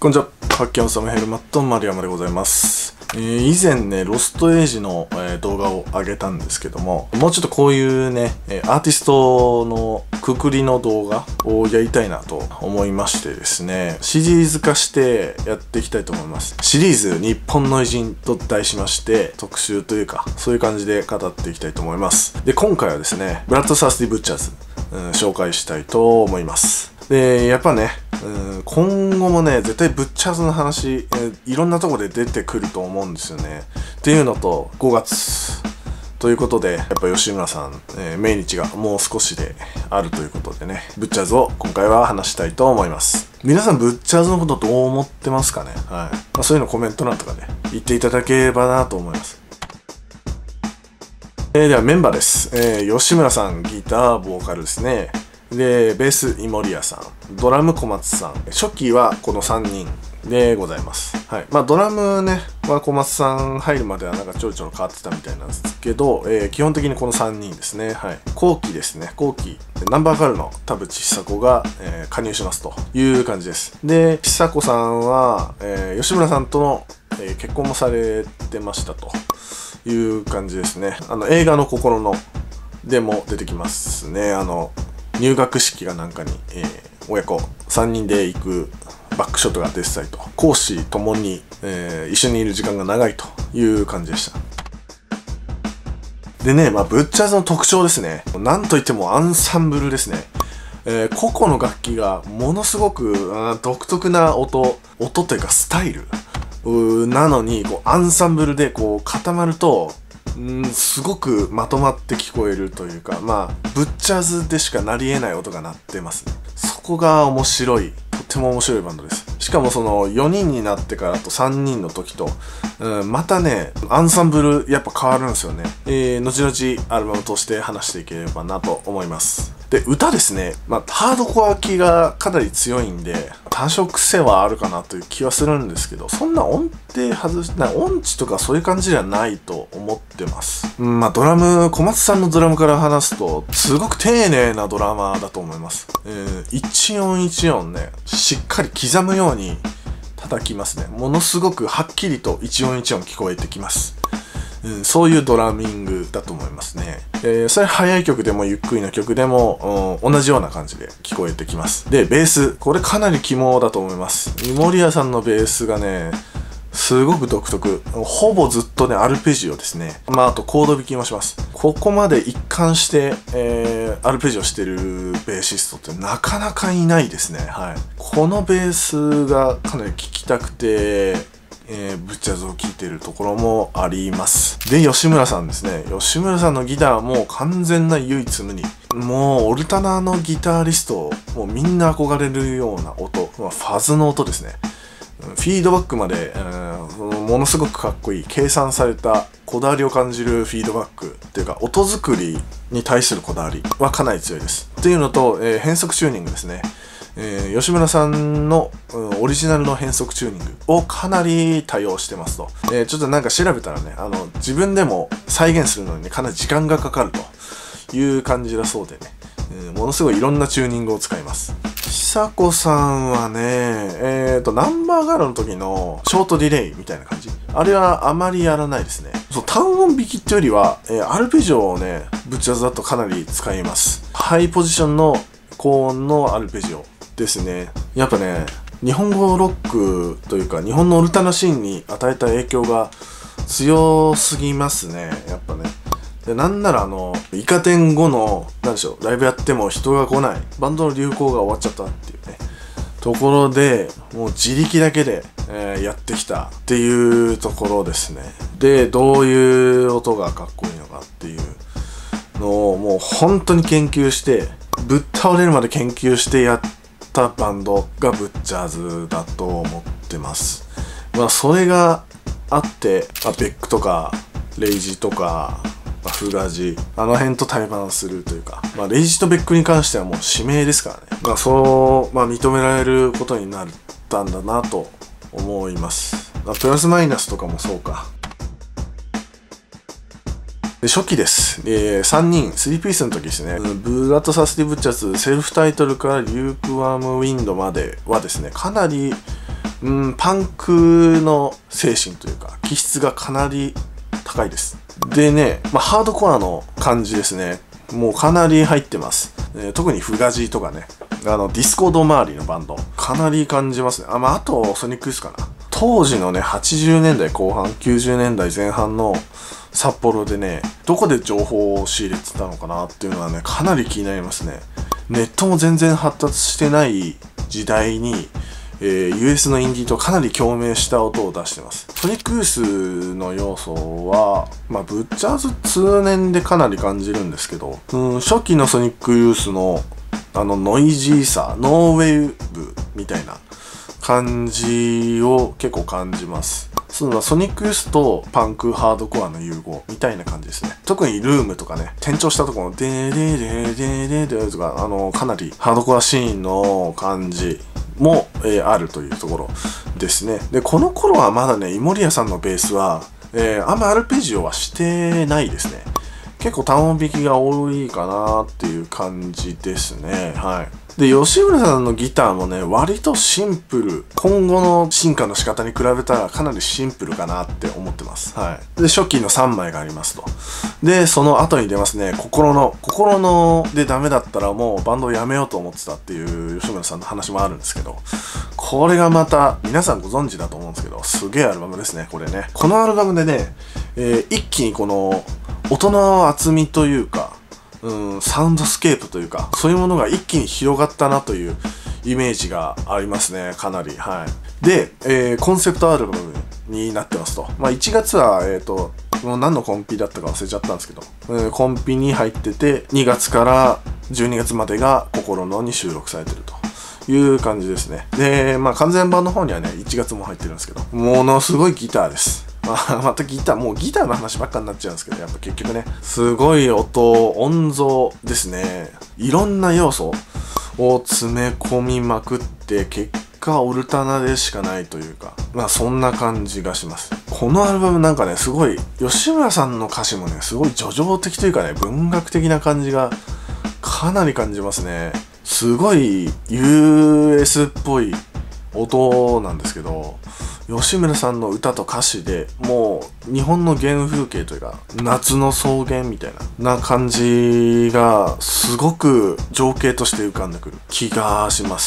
こんにちは。発見オサムヘルマット丸山でございます。以前ね、ロストエイジの、動画を上げたんですけども、もうちょっとこういうね、アーティストのくくりの動画をやりたいなと思いましてですね、シリーズ化してやっていきたいと思います。シリーズ日本の偉人と題しまして、特集というか、そういう感じで語っていきたいと思います。で、今回はですね、ブラッドサースティブッチャーズ、紹介したいと思います。で、やっぱね、今後もね、絶対ブッチャーズの話、いろんなところで出てくると思うんですよね。っていうのと、5月ということで、やっぱ吉村さん、命日がもう少しであるということでね、ブッチャーズを今回は話したいと思います。皆さん、ブッチャーズのことどう思ってますかね。はい。そういうのコメント欄とかで言っていただければなと思います。ではメンバーです。吉村さん、ギター、ボーカルですね。で、ベース、イモリアさん。ドラム、小松さん。初期はこの3人でございます。はい。まあ、ドラムね、は小松さん入るまではなんかちょろちょろ変わってたみたいなんですけど、基本的にこの3人ですね。はい。後期ですね。後期。ナンバーガールの田淵久子が、加入しますという感じです。で、久子さんは、吉村さんとの、結婚もされてましたという感じですね。映画の心のでも出てきますね。入学式がなんかに、親子3人で行くバックショットが出てたりと、講師ともに、一緒にいる時間が長いという感じでした。でね、まあ、ブッチャーズの特徴ですね。なんといってもアンサンブルですね。個々の楽器がものすごく独特な音というかスタイルなのに、こうアンサンブルでこう固まると、すごくまとまって聞こえるというか、まあ、ブッチャーズでしかなり得ない音が鳴ってますね。そこが面白い、とっても面白いバンドです。しかもその4人になってからと3人の時と、またね、アンサンブルやっぱ変わるんですよね。後々アルバムとして話していければなと思います。で、歌ですね。まあ、ハードコア気がかなり強いんで、多少癖はあるかなという気はするんですけど、そんな音程外しない、音痴とかそういう感じではないと思ってます。まあ、ドラム、小松さんのドラムから話すと、すごく丁寧なドラマーだと思います。一音一音ね、しっかり刻むように叩きますね。ものすごくはっきりと一音一音聞こえてきます。そういうドラミングだと思いますね。それ速い曲でもゆっくりな曲でも、同じような感じで聞こえてきます。で、ベース。これかなり肝だと思います。イモリアさんのベースがね、すごく独特。ほぼずっとね、アルペジオですね。まあ、あとコード弾きもします。ここまで一貫して、アルペジオしてるベーシストってなかなかいないですね。はい。このベースがかなり聴きたくて、ブッチャーズを聴いているところもあります。で、吉村さんですね。吉村さんのギターはもう完全な唯一無二。もう、オルタナのギタリスト、もうみんな憧れるような音。ファズの音ですね。フィードバックまで、ものすごくかっこいい、計算されたこだわりを感じるフィードバックっていうか、音作りに対するこだわりはかなり強いです。っていうのと、変速チューニングですね。吉村さんの、オリジナルの変速チューニングをかなり多用してますと。ちょっとなんか調べたらね、自分でも再現するのに、ね、かなり時間がかかるという感じだそうでね、ものすごいいろんなチューニングを使います。久子さんはね、ナンバーガールの時のショートディレイみたいな感じ。あれはあまりやらないですね。そう、単音弾きっていうよりは、アルペジオをね、ブッチャーズだとかなり使います。ハイポジションの高音のアルペジオですね。やっぱね、日本語ロックというか、日本のオルタナシーンに与えた影響が強すぎますね。やっぱね。で、なんならイカ天後の、なんでしょう、ライブやっても人が来ない。バンドの流行が終わっちゃったっていうね。ところで、もう自力だけで、やってきたっていうところですね。で、どういう音がかっこいいのかっていうのをもう本当に研究して、ぶっ倒れるまで研究してやったバンドがブッチャーズだと思ってます。まあ、それがあって、ベックとか、レイジとか、フラジ、あの辺と対バンするというか、レイジとベックに関してはもう指名ですからね。認められることになったんだなと思います。プラスマイナスとかもそうか。で、初期です。3人、3ピースの時ですね。ブラッドサスティブッチャーズ、セルフタイトルからリュークワームウィンドまではですね、かなりパンクの精神というか気質がかなり高いです。でね、ハードコアの感じですね、もうかなり入ってます。特にフガジーとかね、ディスコード周りのバンドかなり感じますね。あとソニックユースかな。当時のね80年代後半90年代前半の札幌でね、どこで情報を仕入れてたのかなっていうのはね、かなり気になりますね。ネットも全然発達してない時代に、US のインディーとかなり共鳴した音を出してます。ソニックユースの要素は、ブッチャーズ通年でかなり感じるんですけど、初期のソニックユースのノイジーさ、ノーウェーブみたいな感じを結構感じます。ソニックユースとパンクハードコアの融合みたいな感じですね。特にルームとかね、転調したところのデーデーデーデーデーデーとか、かなりハードコアシーンの感じも、あるというところですね。で、この頃はまだね、イモリアさんのベースは、あんまアルペジオはしてないですね。結構単音弾きが多いかなっていう感じですね。はい。で、吉村さんのギターもね、割とシンプル。今後の進化の仕方に比べたらかなりシンプルかなって思ってます。はい。で、初期の3枚がありますと。で、その後に出ますね、心のでダメだったらもうバンドをやめようと思ってたっていう吉村さんの話もあるんですけど、これがまた皆さんご存知だと思うんですけど、すげえアルバムですね、これね。このアルバムでね、一気にこの音の厚みというか、サウンドスケープというか、そういうものが一気に広がったなというイメージがありますね、かなり。はい。で、コンセプトアルバムになってますと。1月は、もう何のコンピだったか忘れちゃったんですけど、コンピに入ってて、2月から12月までが心のに収録されてるという感じですね。で、完全版の方にはね、1月も入ってるんですけど、ものすごいギターです。またギターの話ばっかになっちゃうんですけど、やっぱ結局ね、すごい音像ですね。いろんな要素を詰め込みまくって、結果オルタナでしかないというか、そんな感じがします。このアルバムなんかね、すごい、吉村さんの歌詞もね、すごい叙情的というかね、文学的な感じがかなり感じますね。すごい US っぽい音なんですけど、吉村さんの歌と歌詞でもう日本の原風景というか夏の草原みたいな感じがすごく情景として浮かんでくる気がします。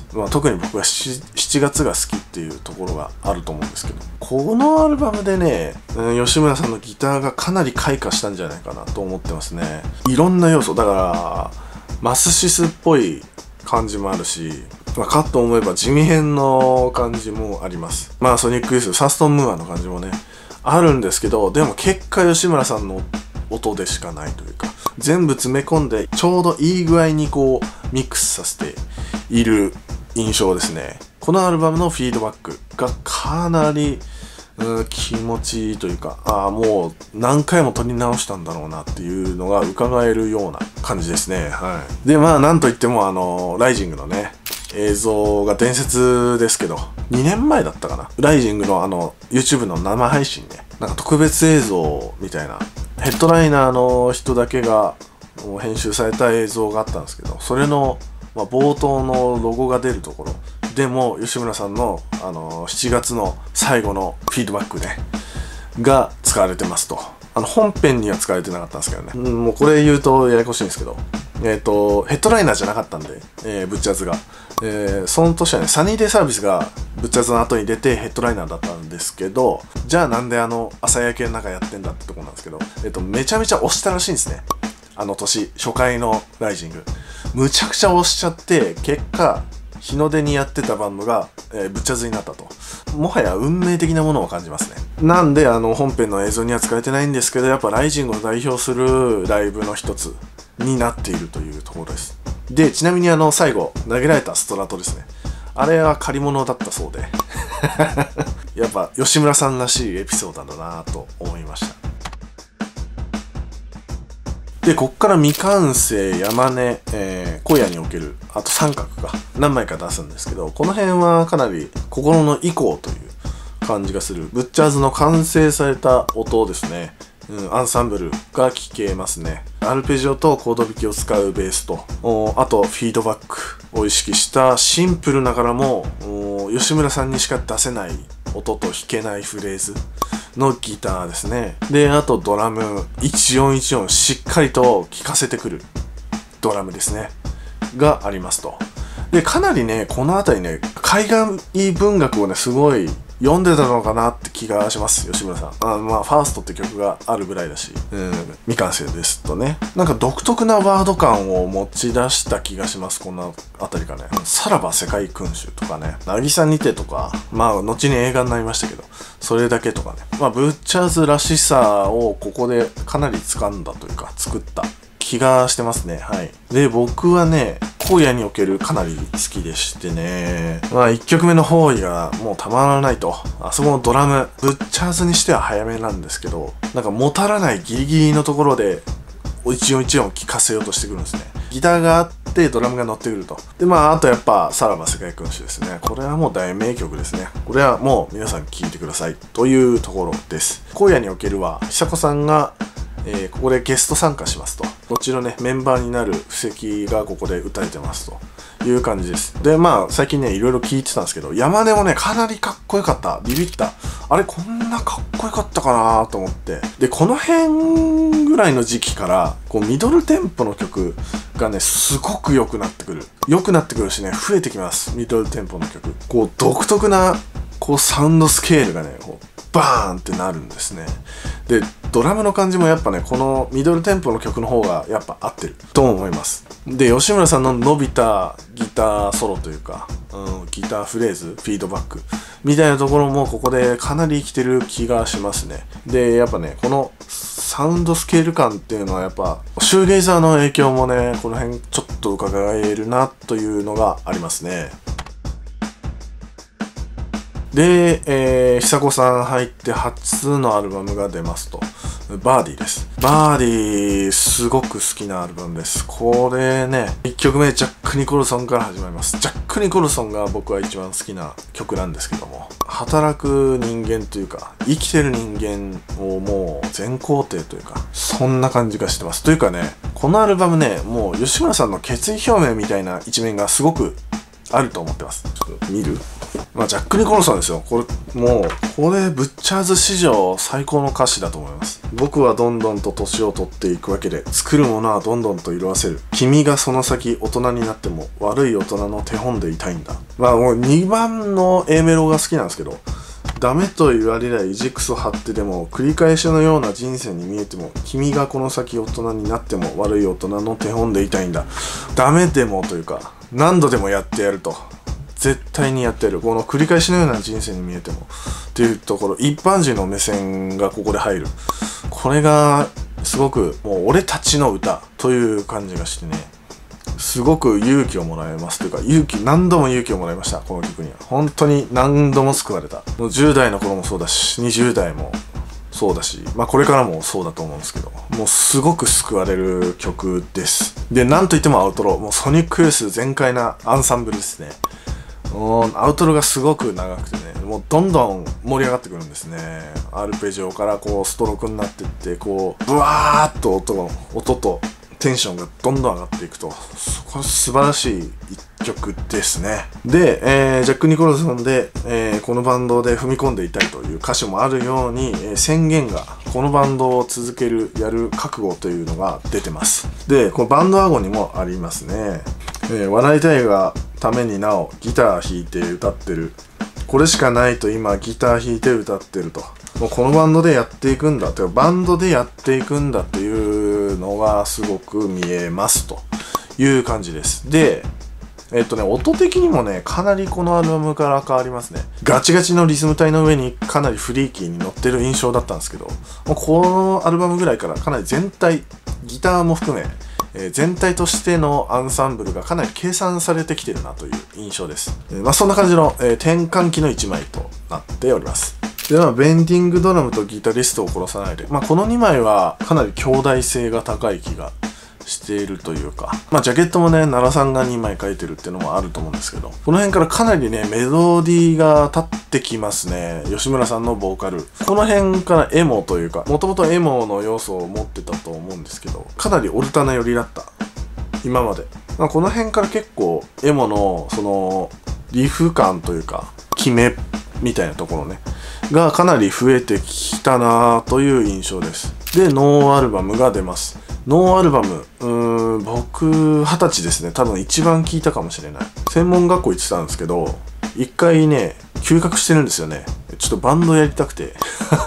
特に僕は7月が好きっていうところがあると思うんですけど、このアルバムでね、吉村さんのギターがかなり開花したんじゃないかなと思ってますね。いろんな要素だからマスシスっぽい感じもあるし、かと思えば地味編の感じもあります。ソニックユース、サストンムーアの感じもね、あるんですけど、でも結果吉村さんの音でしかないというか、全部詰め込んでちょうどいい具合にこうミックスさせている印象ですね。このアルバムのフィードバックがかなり気持ちいいというか、もう何回も撮り直したんだろうなっていうのが伺えるような感じですね。はい。で、なんといってもライジングのね、映像が伝説ですけど、2年前だったかな。ライジングのYouTube の生配信ね、なんか特別映像みたいな、ヘッドライナーの人だけが編集された映像があったんですけど、それの、冒頭のロゴが出るところでも吉村さんの、7月の最後のフィードバックねが使われてますと。本編には使われてなかったんですけどね、もうこれ言うとややこしいんですけど、ヘッドライナーじゃなかったんで、ブッチャーズが、その年はね、サニーデイサービスがブッチャーズの後に出てヘッドライナーだったんですけど、じゃあなんで朝焼けの中やってんだってとこなんですけど、めちゃめちゃ押したらしいんですね。年初回のライジングむちゃくちゃ押しちゃって、結果日の出にやってたバンドが、ブッチャーズになったと。もはや運命的なものを感じますね。なんで本編の映像には使えてないんですけど、やっぱライジングを代表するライブの一つになっているというところです。で、ちなみに最後投げられたストラトですね、あれは借り物だったそうでやっぱ吉村さんらしいエピソードだなと思いました。で、こっから未完成、山根、荒野における、あと三角が何枚か出すんですけど、この辺はかなり心の以降という感じがする、ブッチャーズの完成された音ですね。アンサンブルが聴けますね。アルペジオとコード弾きを使うベースと、あとフィードバックを意識したシンプルながらも吉村さんにしか出せない音と弾けないフレーズのギターですね。で、あとドラム、一音一音しっかりと聴かせてくるドラムですね。がありますと。で、かなりね、この辺りね、海外文学をね、すごい読んでたのかなって気がします、吉村さん。ファーストって曲があるぐらいだし、未完成ですとね。なんか独特なワード感を持ち出した気がします、この辺りかね。さらば世界君主とかね、渚にてとか、後に映画になりましたけど、それだけとかね。ブッチャーズらしさをここでかなり掴んだというか、作った気がしてますね。はい。で、僕はね、荒野におけるかなり好きでしてね。1曲目の方位がもうたまらないと。あそこのドラム、ブッチャーズにしては早めなんですけど、なんかもたらないギリギリのところで、一音一音聴かせようとしてくるんですね。ギターがあってドラムが乗ってくると。で、あとやっぱ、さらば世界君主ですね。これはもう大名曲ですね。これはもう皆さん聴いてください。というところです。荒野におけるは、久子さんが、ここでゲスト参加しますと。こっちのね、メンバーになる布石がここで歌えてますという感じです。で、最近ね、いろいろ聞いてたんですけど、山根もね、かなりかっこよかった。ビビった。あれ、こんなかっこよかったかなと思って。で、この辺ぐらいの時期から、ミドルテンポの曲がね、すごく良くなってくる。良くなってくるしね、増えてきます。ミドルテンポの曲。独特な、サウンドスケールがね、バーンってなるんですね。で、ドラムの感じもやっぱね、このミドルテンポの曲の方がやっぱ合ってると思います。で、吉村さんの伸びたギターソロというか、ギターフレーズ、フィードバックみたいなところもここでかなり生きてる気がしますね。で、やっぱね、このサウンドスケール感っていうのはやっぱ、シューゲイザーの影響もね、この辺ちょっと伺えるなというのがありますね。で、久子さん入って初のアルバムが出ますと。バーディーです。バーディー、すごく好きなアルバムです。これね、1曲目、ジャック・ニコルソンから始まります。ジャック・ニコルソンが僕は一番好きな曲なんですけども、働く人間というか、生きてる人間をもう全肯定というか、そんな感じがしてます。というかね、このアルバムね、もう吉村さんの決意表明みたいな一面がすごくあると思ってます。ちょっと見る？ジャック・ニコルソンですよ。これ、これ、ブッチャーズ史上最高の歌詞だと思います。僕はどんどんと年を取っていくわけで、作るものはどんどんと色あせる。君がその先大人になっても悪い大人の手本でいたいんだ。もう2番の A メロが好きなんですけど、ダメと言われりゃ意地クソ張ってでも、繰り返しのような人生に見えても、君がこの先大人になっても悪い大人の手本でいたいんだ。ダメでもというか、何度でもやってやると。絶対にやってる。この繰り返しのような人生に見えても。っていうところ、一般人の目線がここで入る。これが、すごく、もう俺たちの歌という感じがしてね、すごく勇気をもらえますというか、何度も勇気をもらいました、この曲には。本当に何度も救われた。もう10代の頃もそうだし、20代もそうだし、これからもそうだと思うんですけど、もうすごく救われる曲です。で、なんといってもアウトロ、もうソニックユース全開なアンサンブルですね。アウトロがすごく長くてね、もうどんどん盛り上がってくるんですね。アルペジオからストロークになってって、ブワーッと音とテンションがどんどん上がっていくと、これ素晴らしい一曲ですね。で、ジャック・ニコルソンで、このバンドで踏み込んでいたいという歌詞もあるように、宣言がこのバンドを続ける、やる覚悟というのが出てます。で、このバンドワゴンにもありますね。笑いたいがためになおギター弾いて歌ってる。これしかないと今ギター弾いて歌ってると。もうこのバンドでやっていくんだというバンドでやっていくんだっていうのがすごく見えますという感じです。で、音的にもね、かなりこのアルバムから変わりますね。ガチガチのリズム体の上にかなりフリーキーに乗ってる印象だったんですけど、もうこのアルバムぐらいからかなり全体、ギターも含め、全体としてのアンサンブルがかなり計算されてきてるなという印象です。そんな感じの、転換期の1枚となっております。では、ベンディングドラムとギタリストを殺さないで。この2枚はかなり兄弟性が高い気がしているというか、ジャケットもね、奈良さんが2枚描いてるっていうのもあると思うんですけど、この辺からかなりね、メロディーが立ってきますね。吉村さんのボーカル。この辺からエモというか、もともとエモの要素を持ってたと思うんですけど、かなりオルタナ寄りだった。今まで。この辺から結構、エモの、 リフ感というか決めみたいなところねがかなり増えてきたなという印象です。でノーアルバムが出ます。ノーアルバム僕20歳ですね。多分一番聴いたかもしれない。専門学校行ってたんですけど一回ね休学してるんですよね。ちょっとバンドやりたくて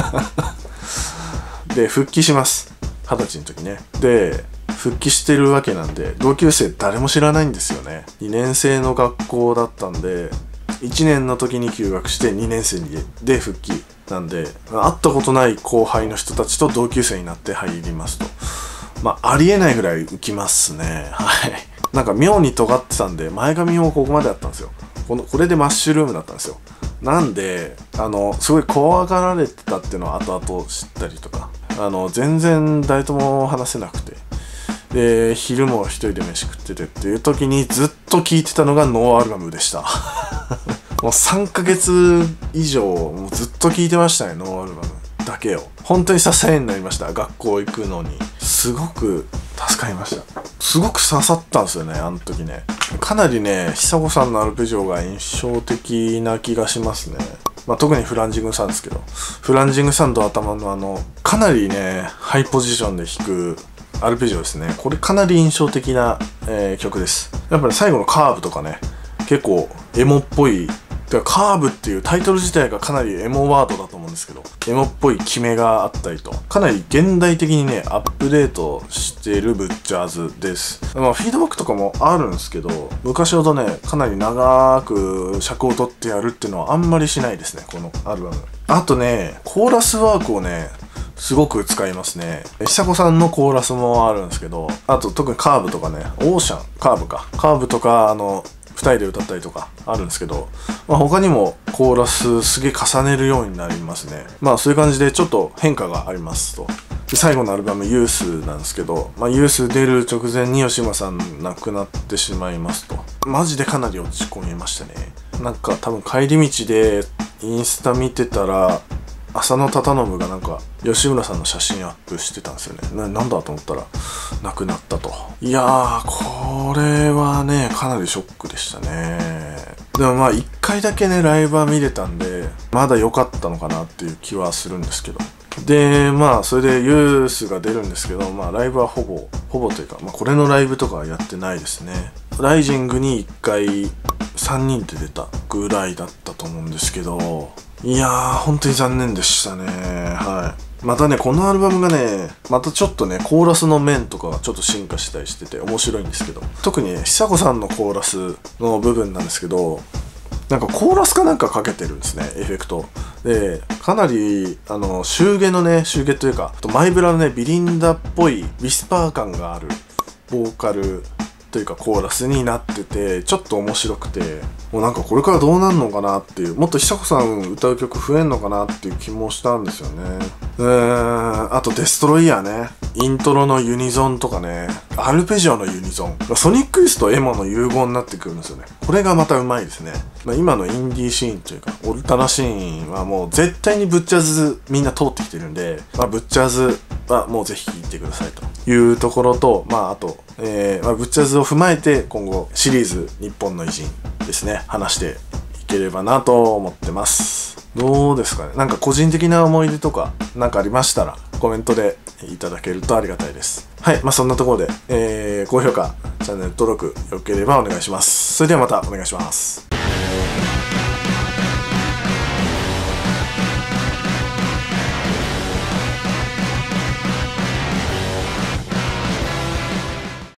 で復帰します。20歳の時ね。で復帰してるわけなんで同級生誰も知らないんですよね。2年生の学校だったんで1年の時に休学して2年生で復帰なんで、会ったことない後輩の人たちと同級生になって入りますと、ありえないぐらい浮きますね。はい。なんか妙に尖ってたんで前髪もここまであったんですよ。これでマッシュルームだったんですよ。なんですごい怖がられてたっていうのを後々知ったりとか、全然誰とも話せなくて、で昼も一人で飯食っててっていう時にずっと聴いてたのがノーアルバムでしたもう3ヶ月以上もうずっと聴いてましたね。ノーアルバムだけを本当に支えになりました。学校行くのにすごく助かりました。すごく刺さったんですよね、あの時ね。かなりね久子さんのアルペジオが印象的な気がしますね。特にフランジングサンですけど、フランジングサンと頭のかなりねハイポジションで弾くアルペジオですね。これかなり印象的な、曲です。やっぱり最後のカーブとかね結構エモっぽい。カーブっていうタイトル自体がかなりエモワードだと思うんですけど、エモっぽい決めがあったりとかなり現代的にねアップデートしてるブッチャーズです。フィードバックとかもあるんですけど昔ほどねかなり長く尺を取ってやるっていうのはあんまりしないですね、このアルバム。あとねコーラスワークをねすごく使いますね。久子さんのコーラスもあるんですけど、あと特にカーブとかね、オーシャンカーブとか2人で歌ったりとかあるんですけど、他にもコーラスすげえ重ねるようになりますね。そういう感じでちょっと変化がありますと。で最後のアルバムユースなんですけど、ユース出る直前に吉間さん亡くなってしまいますと。マジでかなり落ち込みましたね。なんか多分帰り道でインスタ見てたら浅野忠信がなんか吉村さんの写真アップしてたんですよね。なんだと思ったら亡くなったと。いやーこれはねかなりショックでしたね。でも1回だけねライブは見れたんでまだ良かったのかなっていう気はするんですけど、でそれでユースが出るんですけど、ライブはほぼというか、これのライブとかはやってないですね。ライジングに1回3人で出たぐらいだったと思うんですけど、いやー本当に残念でしたね。はい。またねこのアルバムがねまたちょっとねコーラスの面とかがちょっと進化したりしてて面白いんですけど、特にね久子さんのコーラスの部分なんですけど、なんかコーラスかなんかかけてるんですね、エフェクトで。かなりシューゲというかマイブラのねビリンダっぽいウィスパー感があるボーカルというかコーラスになっててちょっと面白くて、もうなんかこれからどうなるのかなっていう、もっと久子さん歌う曲増えんのかなっていう気もしたんですよね。あとデストロイヤーね、イントロのユニゾンとかね、アルペジオのユニゾン、ソニックユースとエモの融合になってくるんですよね。これがまたうまいですね。今のインディーシーンというかオルタナシーンはもう絶対にブッチャーズみんな通ってきてるんで、ブッチャーズはもうぜひ聴いてくださいというところと、あと、ブッチャーズを踏まえて今後シリーズ日本の偉人ですね話していければなと思ってます。どうですかね、なんか個人的な思い出とかなんかありましたらコメントでいただけるとありがたいです。はい、そんなところで、高評価チャンネル登録よければお願いします。それではまたお願いします。